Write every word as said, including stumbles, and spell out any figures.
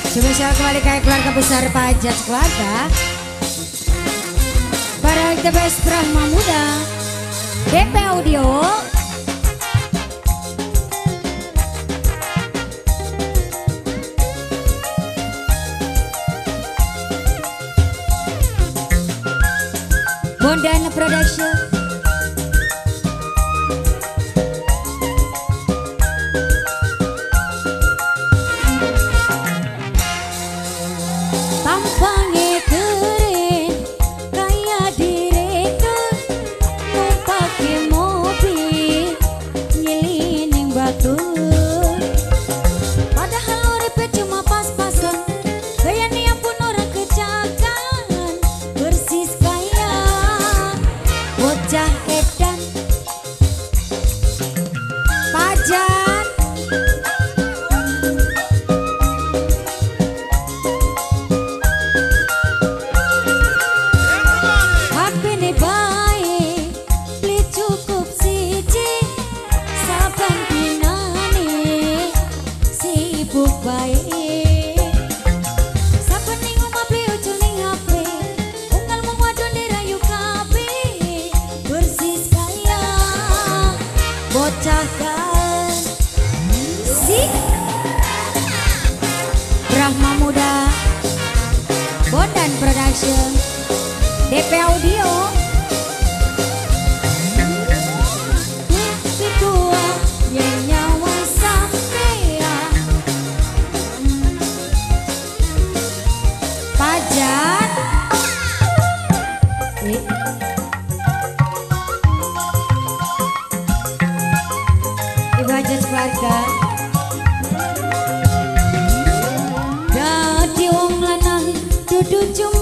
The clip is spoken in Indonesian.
Spesial kembali kayak keluarga besar Pajat keluarga. Para the best Brahma Muda D P Audio. Bondan Production. Tampangnya keren kayak direktur, numpake mobil nyelining batu. Padahal uripnya cuma pas-pasan, gayanya pun orang kejagan, persis kayak bocah edan. Pajat baik, sabening omah beli ujul ning H P, unggal mung wadon dirayu kabeh, persis kaya bocah kan si Brahma Muda Bondan Production D P Audio. Pajat Ibu Pajat keluarga. Dadi wong lanang dudu cuma